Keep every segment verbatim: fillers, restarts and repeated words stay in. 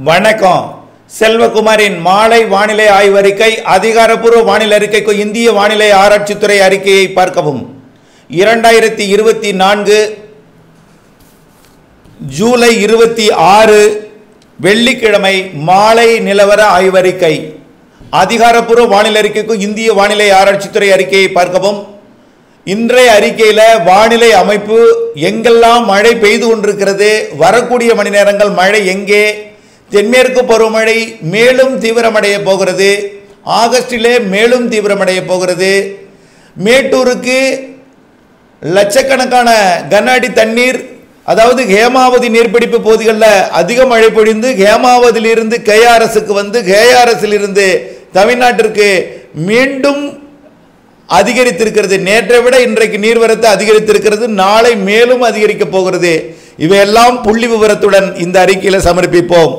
வணக்கம். செல்வகுமாரின் மாலை வானிலை ஆய்வறிக்கை. அதிகாரப்பூர்வ வானிலை அறிக்கைக்கு இந்திய வானிலை ஆராய்ச்சித்துறை அறிக்கையை பார்க்கவும். இரண்டாயிரத்தி இருபத்தி நான்கு ஜூலை இருபத்தி ஆறு வெள்ளிக்கிழமை மாலை நிலவர ஆய்வறிக்கை. அதிகாரப்பூர்வ வானிலை அறிக்கைக்கு இந்திய வானிலை ஆராய்ச்சித்துறை அறிக்கையை பார்க்கவும். இன்றைய அறிக்கையில் வானிலை அமைப்பு எங்கெல்லாம் மழை பெய்து கொண்டிருக்கிறது, வரக்கூடிய மணி நேரங்கள் மழை எங்கே, தென்மேற்கு பருவமழை மேலும் தீவிரமடைய போகிறது, ஆகஸ்டிலே மேலும் தீவிரமடைய போகிறது, மேட்டூருக்கு லட்சக்கணக்கான கன அடி தண்ணீர், அதாவது ஹேமாவதி நீர்பிடிப்பு பகுதிகளில் அதிக மழை பொழிந்து ஹேமாவதியிலிருந்து கேஆர்எஸ்க்கு வந்து கேஆர்எஸ்லிருந்து தமிழ்நாட்டிற்கு மீண்டும் அதிகரித்திருக்கிறது. நேற்றை விட இன்றைக்கு நீர்வரத்து அதிகரித்திருக்கிறது, நாளை மேலும் அதிகரிக்க போகிறது. இவையெல்லாம் புள்ளி விவரத்துடன் இந்த அறிக்கையில் சமர்ப்பிப்போம்.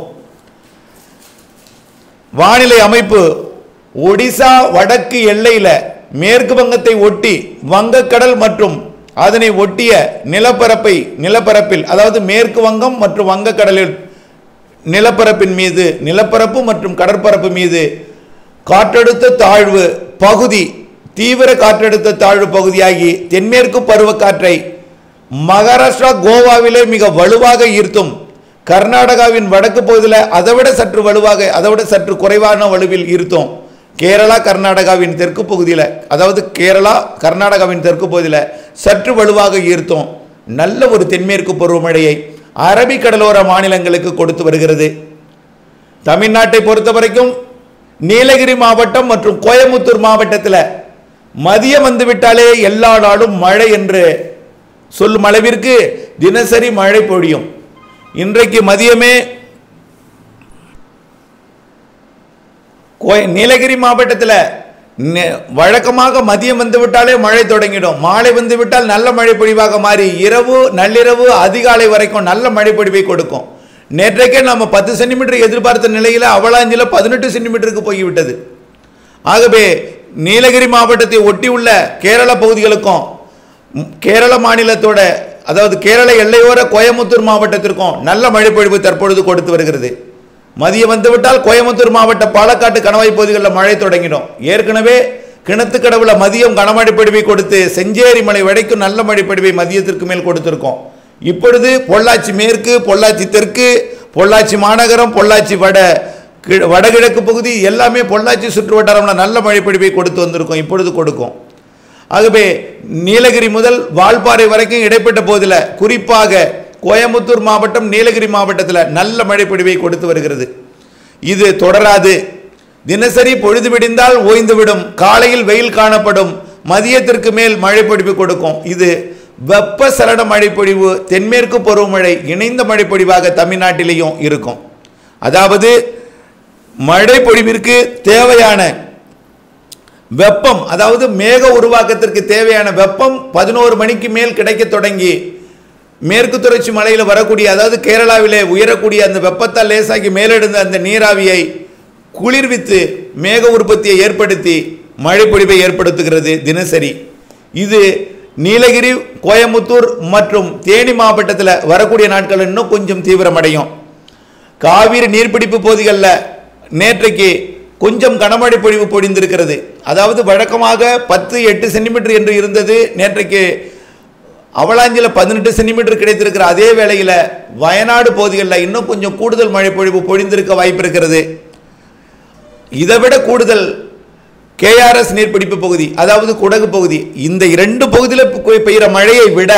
வானிலை அமைப்பு ஒடிசா வடக்கு எல்லையில் மேற்கு வங்கத்தை ஒட்டி வங்கக்கடல் மற்றும் அதனை ஒட்டிய நிலப்பரப்பை நிலப்பரப்பில் அதாவது மேற்கு வங்கம் மற்றும் வங்கக்கடலில் நிலப்பரப்பின் மீது நிலப்பரப்பு மற்றும் கடற்பரப்பு மீது காற்றழுத்த தாழ்வு பகுதி தீவிர காற்றழுத்த தாழ்வு பகுதியாகி தென்மேற்கு பருவக்காற்றை மகாராஷ்டிரா கோவாவிலே மிக வலுவாக ஈர்த்தும், கர்நாடகாவின் வடக்கு பகுதியில் அதைவிட சற்று வலுவாக அதைவிட சற்று குறைவான வலுவில் ஈர்த்தோம். கேரளா கர்நாடகாவின் தெற்கு பகுதியில் அதாவது கேரளா கர்நாடகாவின் தெற்கு பகுதியில் சற்று வலுவாக ஈர்த்தோம். நல்ல ஒரு தென்மேற்கு பருவமழையை அரபிக்கடலோர மாநிலங்களுக்கு கொடுத்து வருகிறது. தமிழ்நாட்டை பொறுத்த வரைக்கும் நீலகிரி மாவட்டம் மற்றும் கோயம்புத்தூர் மாவட்டத்தில் மதியம் வந்துவிட்டாலே எல்லா நாளும் மழை என்று சொல்லும் அளவிற்கு தினசரி மழை பொழியும். இன்றைக்கு மதியமே நீலகிரி மாவட்டத்தில் வழக்கமாக மதியம் வந்துவிட்டாலே மழை தொடங்கிடும். மாலை வந்துவிட்டால் நல்ல மழை பொழிவாக மாறி இரவு நள்ளிரவு அதிகாலை வரைக்கும் நல்ல மழை பொழிவை கொடுக்கும். நேற்றைக்கே நம்ம பத்து சென்டிமீட்டர் எதிர்பார்த்த நிலையில் அவலாஞ்சில் பதினெட்டு சென்டிமீட்டருக்கு போய்விட்டது. ஆகவே நீலகிரி மாவட்டத்தை ஒட்டி உள்ள கேரள பகுதிகளுக்கும் கேரள மாநிலத்தோட அதாவது கேரள எல்லையோர கோயம்புத்தூர் மாவட்டத்திற்கும் நல்ல மழை பொழிவு தற்பொழுது கொடுத்து வருகிறது. மதியம் வந்துவிட்டால் கோயம்புத்தூர் மாவட்ட பாலக்காட்டு கணவாய் பகுதிகளில் மழை தொடங்கிடும். ஏற்கனவே கிணத்துக்கடவுல மதியம் கனமழை பொழிவை கொடுத்து செஞ்சேரி மலை வரைக்கும் நல்ல மழை பொழிவை மதியத்திற்கு மேல் கொடுத்திருக்கோம். இப்பொழுது பொள்ளாச்சி மேற்கு, பொள்ளாச்சி தெற்கு, பொள்ளாச்சி மாநகரம், பொள்ளாச்சி வட வடகிழக்கு பகுதி எல்லாமே பொள்ளாச்சி சுற்று வட்டாரம்ல நல்ல மழை பொழிவை கொடுத்து வந்திருக்கோம், இப்பொழுது கொடுக்கும். ஆகவே நீலகிரி முதல் வால்பாறை வரைக்கும் இடைப்பட்ட பகுதியில் குறிப்பாக கோயம்புத்தூர் மாவட்டம் நீலகிரி மாவட்டத்தில் நல்ல மழை பொழிவை கொடுத்து வருகிறது. இது தொடராது. தினசரி பொழுது விடிந்தால் ஓய்ந்துவிடும், காலையில் வெயில் காணப்படும், மதியத்திற்கு மேல் மழை பொழிவு கொடுக்கும். இது வெப்ப சலன மழை பொழிவு தென்மேற்கு பருவமழை இணைந்த மழை பொழிவாக தமிழ்நாட்டிலேயும் இருக்கும். அதாவது மழை பொழிவிற்கு தேவையான வெப்பம் அதாவது மேக உருவாக்கத்திற்கு தேவையான வெப்பம் பதினோரு மணிக்கு மேல் கிடைக்க தொடங்கி மேற்கு தொடர்ச்சி மலையில் வரக்கூடிய அதாவது கேரளாவிலே உயரக்கூடிய அந்த வெப்பத்தால் லேசாகி மேலெடுந்த அந்த நீராவியை குளிர்வித்து மேக உற்பத்தியை ஏற்படுத்தி மழை பொழிவை ஏற்படுத்துகிறது தினசரி. இது நீலகிரி, கோயம்புத்தூர் மற்றும் தேனி மாவட்டத்தில் வரக்கூடிய நாட்கள் இன்னும் கொஞ்சம் தீவிரமடையும். காவிரி நீர்பிடிப்பு பகுதிகளில் நேற்றைக்கு கொஞ்சம் கனமழை பொழிவு பொழிந்திருக்கிறது. அதாவது வழக்கமாக பத்து எட்டு சென்டிமீட்டர் என்று இருந்தது, நேற்றைக்கு அவலாஞ்சில் பதினெட்டு சென்டிமீட்டர் கிடைத்திருக்கிற அதே வேளையில் வயநாடு பகுதிகளில் இன்னும் கொஞ்சம் கூடுதல் மழை பொழிவு பொழிந்திருக்க வாய்ப்பு இருக்கிறது. இதைவிட கூடுதல் கேஆர்எஸ் நீர்பிடிப்பு பகுதி அதாவது குடகு பகுதி, இந்த இரண்டு பகுதியில் பெய்கிற மழையை விட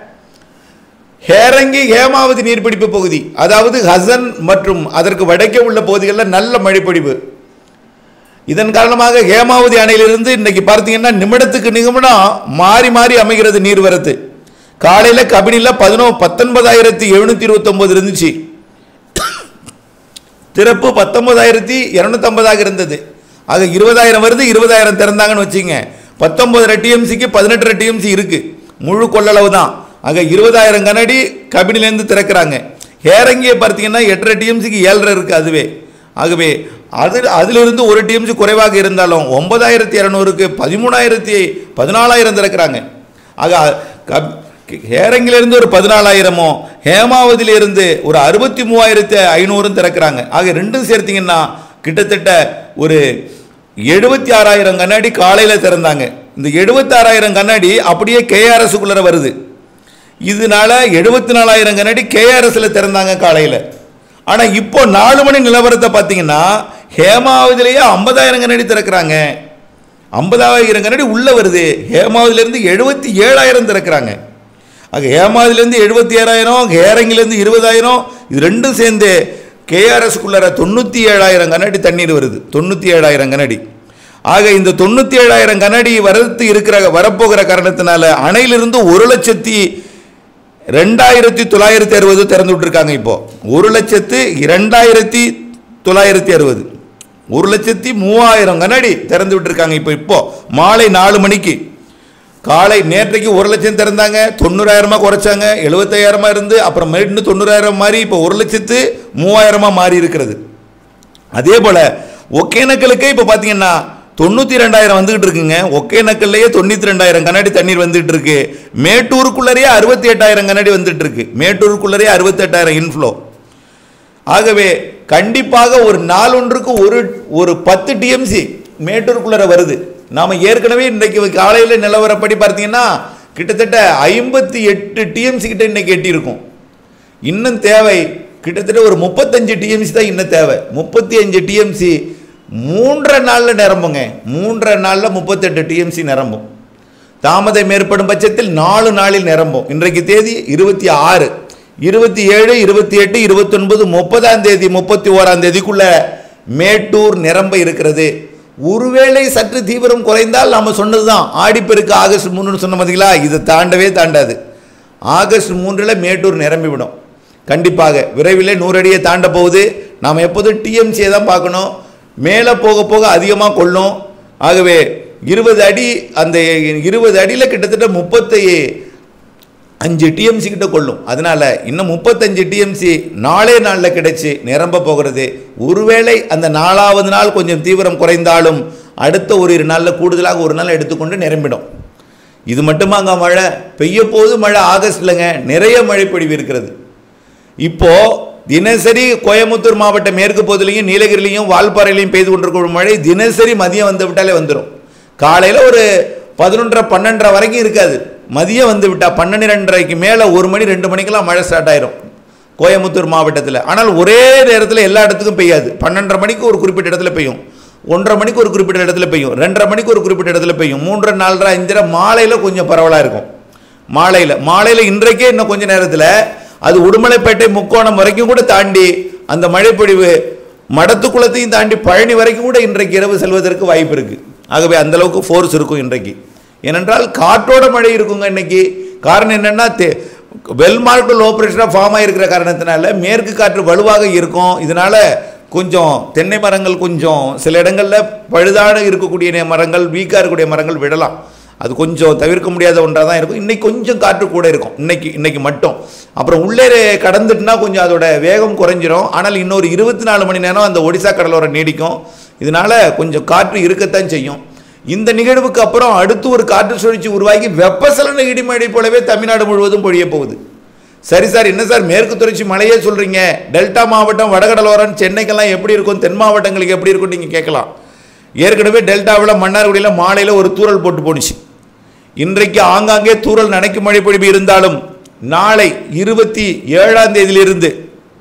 ஹேரங்கி ஹேமாவதி நீர்பிடிப்பு பகுதி அதாவது ஹசன் மற்றும் அதற்கு வடக்கே உள்ள பகுதிகளில் நல்ல மழை பொழிவு. இதன் காரணமாக ஹேமாவதி அணையிலிருந்து இன்னைக்கு பார்த்தீங்கன்னா நிமிடத்துக்கு நிமிடம் மாறி மாறி அமைகிறது நீர்வரத்து. காலையில் கபினியில் பதினோ பத்தொன்பதாயிரத்தி எழுநூத்தி இருபத்தி ஒன்பது இருந்துச்சு, திறப்பு பத்தொன்பதாயிரத்தி இருநூத்தி ஐம்பதாக இருந்தது. ஆக இருபதாயிரம் வருது, இருபதாயிரம் திறந்தாங்கன்னு வச்சுங்க, பத்தொன்பது டிஎம்சிக்கு பதினெட்டு டிஎம்சி இருக்கு, முழு கொள்ளளவு தான். ஆக இருபதாயிரம் கனடி கபினிலேருந்து திறக்கிறாங்க. ஹேரங்கியை பார்த்தீங்கன்னா எட்டரை டிஎம்சிக்கு ஏழரை இருக்கு அதுவே. ஆகவே அது அதிலிருந்து ஒரு டிஎம்சி குறைவாக இருந்தாலும் ஒன்பதாயிரத்தி இரநூறுக்கு பதிமூணாயிரத்தி பதினாலாயிரம் திறக்கிறாங்க. ஆக ஹேரங்கிலிருந்து ஒரு பதினாலாயிரமோ ஹேமாவதியிலிருந்து ஒரு அறுபத்தி மூவாயிரத்தி ஐநூறும் திறக்கிறாங்க. ஆக ரெண்டும் சேர்த்தீங்கன்னா கிட்டத்தட்ட ஒரு எழுபத்தி ஆறாயிரம் கண்ணாடி காலையில் திறந்தாங்க. இந்த எழுபத்தி ஆறாயிரம் கண்ணாடி அப்படியே கேஆர்எஸ்க்குள்ளே வருது. இதனால எழுபத்தி நாலாயிரம் கண்ணாடி கேஆர்எஸ்ல திறந்தாங்க காலையில். ஆனால் இப்போ நாலு மணி நிலவரத்தை பார்த்தீங்கன்னா ஹேமாவதிலேயே ஐம்பதாயிரம் கண்ணாடி திறக்கிறாங்க. ஐம்பதாயிரம் கண்ணாடி உள்ளே வருது. ஹேமாவதிலேருந்து எழுபத்தி ஏழாயிரம் திறக்கிறாங்க. ஆக ஹேமாவதிலேருந்து எழுபத்தி ஏழாயிரம், ஹேரங்கிலேருந்து இருபதாயிரம், இது ரெண்டும் சேர்ந்து கேஆர்எஸ்க்குள்ளார தொண்ணூற்றி ஏழாயிரம் கண்ணாடி தண்ணீர் வருது. தொண்ணூற்றி ஏழாயிரம் கண்ணாடி. ஆக இந்த தொண்ணூற்றி ஏழாயிரம் கண்ணாடி வரத்து இருக்கிற வரப்போகிற காரணத்தினால அணையிலிருந்து ஒரு லட்சத்தி ரெண்டாயிரத்தி தொள்ளாயிரத்தி அறுபது திறந்து விட்டுருக்காங்க. இப்போ ஒரு லட்சத்து இரண்டாயிரத்தி தொள்ளாயிரத்தி அறுபது ஒரு லட்சத்தி மூவாயிரம் கண்ணாடி திறந்து விட்டுருக்காங்க. இப்போ இப்போ மாலை நாலு மணிக்கு. காலை நேற்றைக்கு ஒரு லட்சம் திறந்தாங்க, தொண்ணூறாயிரமா குறைச்சாங்க, எழுபத்தாயிரமா இருந்து அப்புறம் மீண்டும் தொண்ணூறாயிரம் மாறி இப்போ ஒரு லட்சத்து மூவாயிரமா மாறி இருக்கிறது. அதே போல ஒகேனக்கலுக்கே இப்போ பார்த்தீங்கன்னா தொண்ணூற்றி ரெண்டாயிரம் வந்துகிட்டு இருக்குங்க. ஒகேனக்கல்லையே தொண்ணூற்றி ரெண்டாயிரம் கண்ணாடி தண்ணீர் வந்துட்டு இருக்கு. மேட்டூருக்குள்ளரையே அறுபத்தி எட்டாயிரம் கண்ணாடி வந்துட்டு இருக்கு. மேட்டூருக்குள்ளரையே அறுபத்தி எட்டாயிரம் இன்ஃப்ளோ. ஆகவே கண்டிப்பாக ஒரு நாள் ஒன்றுக்கு ஒரு ஒரு பத்து டிஎம்சி மேட்டூருக்குள்ளர வருது. நாம் ஏற்கனவே இன்றைக்கு காலையில் நிலவரப்படி பார்த்தீங்கன்னா கிட்டத்தட்ட ஐம்பத்தி எட்டு டிஎம்சி கிட்ட இன்னைக்கு எட்டியிருக்கும். இன்னும் தேவை கிட்டத்தட்ட ஒரு முப்பத்தஞ்சு டிஎம்சி தான் இன்னும் தேவை. முப்பத்தி அஞ்சு டிஎம்சி மூன்றரை நாளில் நிரம்புங்க. மூன்றரை நாளில் முப்பத்தெட்டு டிஎம்சி நிரம்பும். தாமதம் ஏற்படும் பட்சத்தில் நாலு நாளில் நிரம்பும். இன்றைக்கு தேதி இருபத்தி ஆறு, இருபத்தி ஏழு, இருபத்தி எட்டு, இருபத்தி ஒன்பது, முப்பதாம் தேதி, முப்பத்தி ஓராம் தேதிக்குள்ள மேட்டூர் நிரம்ப இருக்கிறது. ஒருவேளை சற்று தீவிரம் குறைந்தால் நம்ம சொன்னதுதான் ஆடிப்பெருக்கு ஆகஸ்ட் மூணுன்னு சொன்ன பார்த்தீங்களா, இதை தாண்டவே தாண்டாது. ஆகஸ்ட் மூன்றில் மேட்டூர் நிரம்பிவிடும். கண்டிப்பாக விரைவில் நூறு அடியை தாண்ட போகுது. நாம் எப்போதும் டிஎம்சியை தான் பார்க்கணும். மேலே போக போக அதிகமாக கொள்ளும். ஆகவே இருபது அடி, அந்த இருபது அடியில் கிட்டத்தட்ட முப்பத்தி அஞ்சு டிஎம்சி கிட்ட கொள்ளும். அதனால இன்னும் முப்பத்தஞ்சு டிஎம்சி நாளே நாளில் கிடைச்சி நிரம்ப போகிறது. ஒருவேளை அந்த நாலாவது நாள் கொஞ்சம் தீவிரம் குறைந்தாலும் அடுத்த ஒரு இரு நாளில் கூடுதலாக ஒரு நாள் எடுத்துக்கொண்டு நிரம்பிடும். இது மட்டுமாங்க மழை பெய்ய போது மழை ஆகஸ்ட்லங்க நிறைய மழை பொழிவு இருக்கிறது. இப்போ தினசரி கோயம்புத்தூர் மாவட்ட மேற்கு பகுதியிலையும் நீலகிரிலையும் வால்பாறையிலையும் பெய்து கொண்டிருக்கிற மழை தினசரி மதியம் வந்து விட்டாலே வந்துடும். காலையில் ஒரு பதினொன்றரை பன்னெண்டரை வரைக்கும் இருக்காது. மதியம் வந்து விட்டால் பன்னெண்டு ரெண்டரைக்கு மேலே ஒரு மணி ரெண்டு மணிக்கெல்லாம் மழை ஸ்டார்ட் ஆயிரும் கோயம்புத்தூர் மாவட்டத்தில். ஆனால் ஒரே நேரத்தில் எல்லா இடத்துக்கும் பெய்யாது. பன்னெண்டரை மணிக்கு ஒரு குறிப்பிட்ட இடத்துல பெய்யும், ஒன்றரை மணிக்கு ஒரு குறிப்பிட்ட இடத்துல பெய்யும், ரெண்டரை மணிக்கு ஒரு குறிப்பிட்ட இடத்துல பெய்யும், மூன்றரை நாலரை அஞ்சரை மாலையில் கொஞ்சம் பரவலாக இருக்கும். மாலையில் மாலையில் இன்றைக்கே இன்னும் கொஞ்சம் நேரத்தில் அது உடுமலைப்பேட்டை முக்கோணம் வரைக்கும் கூட தாண்டி அந்த மழைப்பொழிவு மடத்துக்குளத்தையும் தாண்டி பழனி வரைக்கும் கூட இன்றைக்கு இரவு செல்வதற்கு வாய்ப்பு இருக்குது. ஆகவே அந்தளவுக்கு ஃபோர்ஸ் இருக்கும் இன்றைக்கு. ஏனென்றால் காற்றோட மழை இருக்குங்க இன்னைக்கு. காரணம் என்னென்னா வெல் மார்க்டு லோ ப்ரெஷராக ஃபார்ம் ஆகிருக்கிற காரணத்தினால மேற்கு காற்று வலுவாக இருக்கும். இதனால் கொஞ்சம் தென்னை மரங்கள் கொஞ்சம் சில இடங்களில் பழுதான இருக்கக்கூடிய மரங்கள், வீக்காக இருக்கக்கூடிய மரங்கள் விடலாம். அது கொஞ்சம் தவிர்க்க முடியாத ஒன்றாக தான் இருக்கும். இன்றைக்கி கொஞ்சம் காற்று கூட இருக்கும் இன்னைக்கு இன்னைக்கு மட்டும். அப்புறம் உள்ளே கடந்துட்டுனா கொஞ்சம் அதோட வேகம் குறைஞ்சிரும். ஆனால் இன்னொரு இருபத்தி நாலு மணி நேரம் அந்த ஒடிசா கடலோரம் நீடிக்கும். இதனால் கொஞ்சம் காற்று இருக்கத்தான் செய்யும். இந்த நிகழ்வுக்கு அப்புறம் அடுத்து ஒரு காற்று சுழற்சி உருவாகி வெப்பசலன இடிமழை போலவே தமிழ்நாடு முழுவதும் பொழிய போகுது. சரி சார், என்ன சார் மேற்கு தொடர்ச்சி மழையே சொல்கிறீங்க, டெல்டா மாவட்டம் வடகடலோரம் சென்னைக்கெல்லாம் எப்படி இருக்கும், தென் மாவட்டங்களுக்கு எப்படி இருக்கும் நீங்கள் கேட்கலாம். ஏற்கனவே டெல்டாவில் மன்னார்குடியில் மாலையில் ஒரு தூறல் போட்டு போணுச்சு. இன்றைக்கு ஆங்காங்கே தூறல் நனைக்கும் மழை பொழிவு இருந்தாலும் நாளை இருபத்தி ஏழாம் தேதியிலிருந்து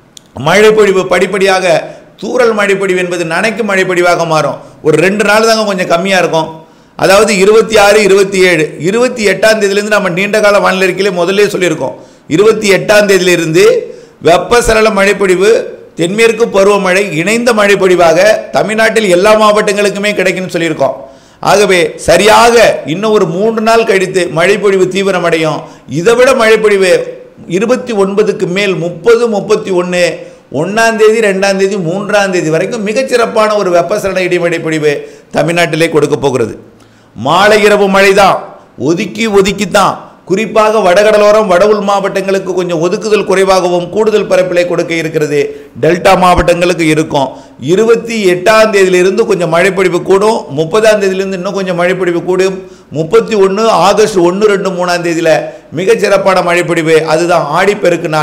மழை பொழிவு படிப்படியாக தூறல் மழைப்பொழிவு என்பது நனைக்கும் மழைப்பொழிவாக மாறும். ஒரு ரெண்டு நாள் தாங்க கொஞ்சம் கம்மியாக இருக்கும். அதாவது இருபத்தி ஆறு இருபத்தி ஏழு இருபத்தி எட்டாம் தேதியிலேருந்து நம்ம நீண்ட கால வானிலை அறிக்கையிலே முதல்ல சொல்லியிருக்கோம். இருபத்தி எட்டாம் தேதியிலிருந்து வெப்பசலன மழைப்பொழிவு தென்மேற்கு பருவமழை இணைந்த மழைப்பொழிவாக தமிழ்நாட்டில் எல்லா மாவட்டங்களுக்குமே கிடைக்கும்னு சொல்லியிருக்கோம். ஆகவே சரியாக இன்னும் ஒரு மூன்று நாள் கழித்து மழைப்பொழிவு தீவிரமடையும். இதை விட மழைப்பொழிவு இருபத்தி ஒன்பதுக்கு மேல் முப்பது முப்பத்தி ஒன்று ஒன்றாம் தேதி ரெண்டாம் தேதி மூன்றாம் தேதி வரைக்கும் மிகச்சிறப்பான ஒரு வெப்பசலன இடிமழை பொழிவு தமிழ்நாட்டிலே கொடுக்க போகிறது. மாலை இரவு மழை தான் ஒதுக்கி ஒதுக்கித்தான். குறிப்பாக வடகடலோரம் வட உள் மாவட்டங்களுக்கு கொஞ்சம் ஒதுக்குதல் குறைவாகவும் கூடுதல் பரப்பிலை கொடுக்க இருக்கிறது. டெல்டா மாவட்டங்களுக்கு இருக்கும். இருபத்தி எட்டாம் தேதியிலிருந்து கொஞ்சம் மழைப்பொழிவு கூடும். முப்பதாம் தேதியிலிருந்து இன்னும் கொஞ்சம் மழைப்பொழிவு கூடும். முப்பத்தி ஒன்று ஆகஸ்ட் ஒன்று ரெண்டு மூணாம் தேதியில் மிகச்சிறப்பான மழைப்பொழிவு. அதுதான் ஆடிப்பெருக்கு நாள்.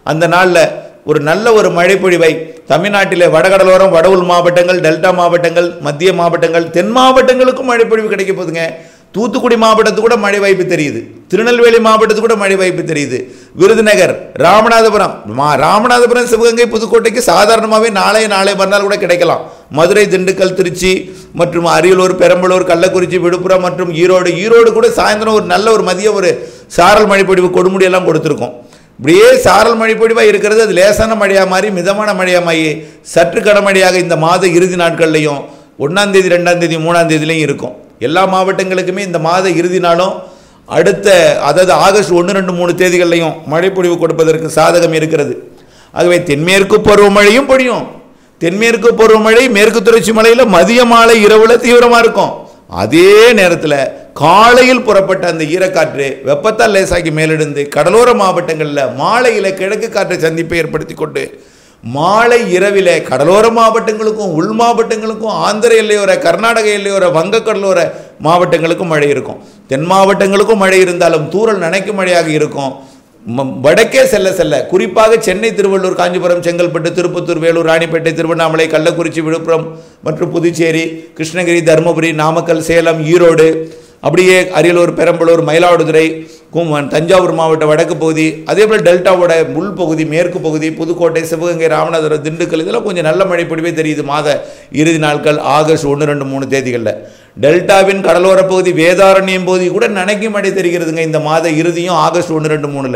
அந்த நாளில் ஒரு நல்ல ஒரு மழைப்பொழிவை தமிழ்நாட்டிலே வடகடலோரம், வட உள் மாவட்டங்கள், டெல்டா மாவட்டங்கள், மத்திய மாவட்டங்கள், தென் மாவட்டங்களுக்கும் மழைப்பொழிவு கிடைக்க போகுதுங்க. தூத்துக்குடி மாவட்டத்துக்கு கூட மழை வாய்ப்பு தெரியுது, திருநெல்வேலி மாவட்டத்துக்கு கூட மழை வாய்ப்பு தெரியுது, விருதுநகர், ராமநாதபுரம், ராமநாதபுரம், சிவகங்கை, புதுக்கோட்டைக்கு சாதாரணமாகவே நாளை நாளை மறுநாள் கூட கிடைக்கலாம். மதுரை, திண்டுக்கல், திருச்சி மற்றும் அரியலூர், பெரம்பலூர், கள்ளக்குறிச்சி, விழுப்புரம் மற்றும் ஈரோடு ஈரோடு கூட சாயந்தரம் ஒரு நல்ல ஒரு மதிய ஒரு சாரல் மழைப்பொழிவு கொடுமுடியெல்லாம் கொடுத்துருக்கோம். இப்படியே சாரல் மழைப்பொழிவாக இருக்கிறது. அது லேசான மழையாக மாறி மிதமான மழையாக மாறி சற்று கனமழையாக இந்த மாத இறுதி நாட்கள்லையும் ஒன்றாம் தேதி, ரெண்டாம் தேதி, மூணாம் தேதியிலையும் இருக்கும். எல்லா மாவட்டங்களுக்குமே இந்த மாத இறுதி நாளும் அடுத்த அதாவது ஆகஸ்ட் ஒன்று, ரெண்டு, மூணு தேதிகள்லையும் மழைப்பொழிவு கொடுப்பதற்கு சாதகம் இருக்கிறது. ஆகவே தென்மேற்கு பருவமழையும் பொழியும். தென்மேற்கு பருவமழை மேற்கு தொடர்ச்சி மலையில் மதிய மாலை இரவுல தீவிரமாக இருக்கும். அதே நேரத்தில் காலையில் புறப்பட்ட அந்த ஈரக்காற்று வெப்பத்தால் லேசாக்கி மேலெடுந்து கடலோர மாவட்டங்களில் மாலையில் கிழக்கு காற்றை சந்திப்பை ஏற்படுத்தி கொண்டு மாலை இரவிலே கடலோர மாவட்டங்களுக்கும் உள் மாவட்டங்களுக்கும் ஆந்திர எல்லையோர, கர்நாடக எல்லையோர, வங்கக்கடலோர மாவட்டங்களுக்கும் மழை இருக்கும். தென் மாவட்டங்களுக்கும் மழை இருந்தாலும் தூறல் நனைக்கும் மழையாக இருக்கும். வடக்கே செல்ல செல்ல குறிப்பாக சென்னை, திருவள்ளூர், காஞ்சிபுரம், செங்கல்பட்டு, திருப்பத்தூர், வேலூர், ராணிப்பேட்டை, திருவண்ணாமலை, கள்ளக்குறிச்சி, விழுப்புரம் மற்றும் புதுச்சேரி, கிருஷ்ணகிரி, தருமபுரி, நாமக்கல், சேலம், ஈரோடு, அப்படியே அரியலூர், பெரம்பலூர், மயிலாடுதுறை, தஞ்சாவூர் மாவட்ட வடக்கு பகுதி, அதே போல் டெல்டாவோட உள்பகுதி, மேற்கு பகுதி, புதுக்கோட்டை, சிவகங்கை, ராமநாதபுரம், திண்டுக்கல், இதெல்லாம் கொஞ்சம் நல்ல மழை பொழிவே தெரியுது. மாத இறுதி நாட்கள் ஆகஸ்ட் ஒன்று, ரெண்டு, மூணு தேதிகளில் டெல்டாவின் கடலோர பகுதி, வேதாரண்யம் பகுதி கூட நனைக்கும் மழை தெரிகிறதுங்க இந்த மாத இறுதியும் ஆகஸ்ட் ஒன்று, ரெண்டு, மூணுல.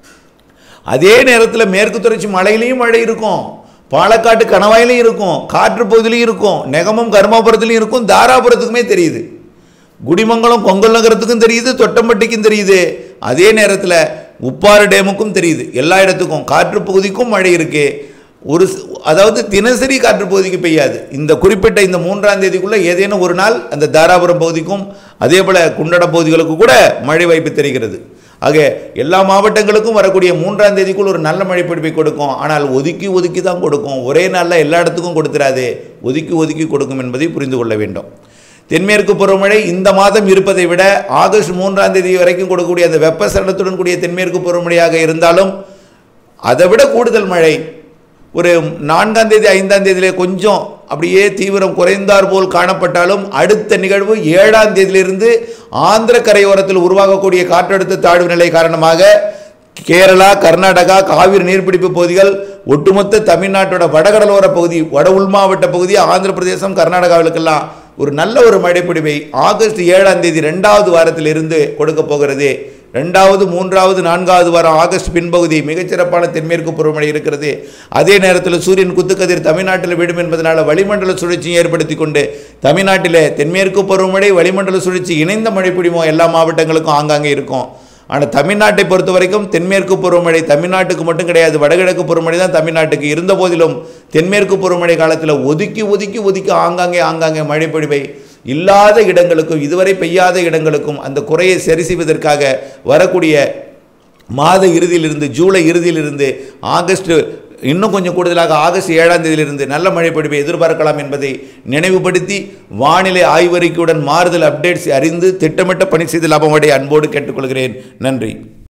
அதே நேரத்தில் மேற்கு தொடர்ச்சி மலையிலையும் மழை இருக்கும், பாலக்காட்டு கணவாயிலையும் இருக்கும், காற்று பகுதியிலையும் இருக்கும், நெகமம் கர்மாபுரத்துலையும் இருக்கும், தாராபுரத்துக்குமே தெரியுது, குடிமங்கலம் கொங்கல் நகரத்துக்கும் தெரியுது, தொட்டம்பட்டிக்கும் தெரியுது. அதே நேரத்தில் உப்பாறு டேமுக்கும் தெரியுது. எல்லா இடத்துக்கும் காற்று பகுதிக்கும் மழை இருக்கு. ஒரு அதாவது தினசரி காற்று பகுதிக்கு பெய்யாது. இந்த குறிப்பிட்ட இந்த மூன்றாம் தேதிக்குள்ள ஏதேனும் ஒரு நாள் அந்த தாராபுரம் பகுதிக்கும் அதே போல குண்டட பகுதிகளுக்கு கூட மழை வாய்ப்பு தெரிகிறது. ஆக எல்லா மாவட்டங்களுக்கும் வரக்கூடிய மூன்றாம் தேதிக்குள் ஒரு நல்ல மழை பொழிவை கொடுக்கும். ஆனால் ஒதுக்கி ஒதுக்கி தான் கொடுக்கும், ஒரே நாளில் எல்லா இடத்துக்கும் கொடுத்துடாது, ஒதுக்கி ஒதுக்கி கொடுக்கும் என்பதை புரிந்து கொள்ள வேண்டும். தென்மேற்கு பருவமழை இந்த மாதம் இருப்பதை விட ஆகஸ்ட் மூன்றாம் தேதி வரைக்கும் கொடுக்கக்கூடிய அந்த வெப்பசலனத்துடன் கூடிய தென்மேற்கு பருவமழையாக இருந்தாலும் அதை விட கூடுதல் மழை ஒரு நான்காம் தேதி, ஐந்தாம் தேதியிலே கொஞ்சம் அப்படியே தீவிரம் குறைந்தார் போல் காணப்பட்டாலும் அடுத்த நிகழ்வு ஏழாம் தேதியிலிருந்து ஆந்திர கரையோரத்தில் உருவாகக்கூடிய காற்றழுத்த தாழ்வு நிலை காரணமாக கேரளா, கர்நாடகா, காவிரி நீர்பிடிப்பு பகுதிகள், ஒட்டுமொத்த தமிழ்நாட்டோட வடகடலோர பகுதி, வட உள் மாவட்ட பகுதி, ஆந்திர பிரதேசம், கர்நாடகாவிற்கெல்லாம் ஒரு நல்ல ஒரு மழைப்பொழிவை ஆகஸ்ட் ஏழாம் தேதி ரெண்டாவது வாரத்தில் இருந்து கொடுக்க போகிறது. ரெண்டாவது, மூன்றாவது, நான்காவது வாரம் ஆகஸ்ட் பின்பகுதி மிகச்சிறப்பான தென்மேற்கு பருவமழை இருக்கிறது. அதே நேரத்தில் சூரியன் குத்துக்கதிர் தமிழ்நாட்டில் விடும் என்பதனால வளிமண்டல சுழற்சியை ஏற்படுத்தி கொண்டு தமிழ்நாட்டில் தென்மேற்கு பருவமழை, வளிமண்டல சுழற்சி இணைந்த மழை பொழிவும் எல்லா மாவட்டங்களுக்கும் ஆங்காங்கே இருக்கும். ஆனால் தமிழ்நாட்டை பொறுத்த வரைக்கும் தென்மேற்கு பருவமழை தமிழ்நாட்டுக்கு மட்டும் கிடையாது, வடகிழக்கு பருவமழை தான் தமிழ்நாட்டுக்கு. இருந்த போதிலும் தென்மேற்கு பருவமழை காலத்தில் ஒதுக்கி ஒதுக்கி ஒதுக்கி ஆங்காங்கே ஆங்காங்கே மழை பொழிவை இல்லாத இடங்களுக்கும் இதுவரை பெய்யாத இடங்களுக்கும் அந்த குறையை சரி செய்வதற்காக வரக்கூடிய மாத இறுதியிலிருந்து ஜூலை இறுதியிலிருந்து ஆகஸ்ட் இன்னும் கொஞ்சம் கூடுதலாக ஆகஸ்ட் ஏழாம் தேதியிலிருந்து நல்ல மழை பொழிவை எதிர்பார்க்கலாம் என்பதை நினைவுபடுத்தி வானிலை ஆய்வறிக்கையுடன் மாறுதல் அப்டேட்ஸ் அறிந்து திட்டமிட்ட பணி செய்து லாபமடைய அன்போடு கேட்டுக்கொள்கிறேன். நன்றி.